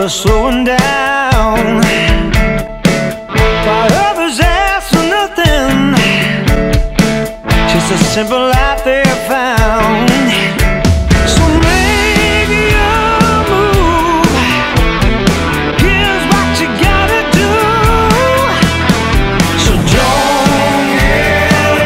never slowing down. While others ask for nothing, just a simple life they have found. So make your move, here's what you gotta do. So don't get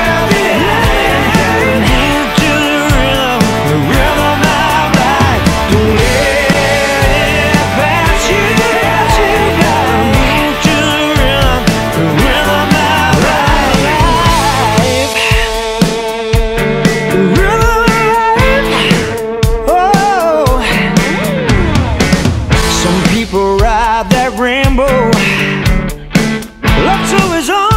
head to the rhythm of life. Don't let it pass you. Gotta move to the rhythm of life. The rhythm of life. Oh, some people ride that rainbow up to his own.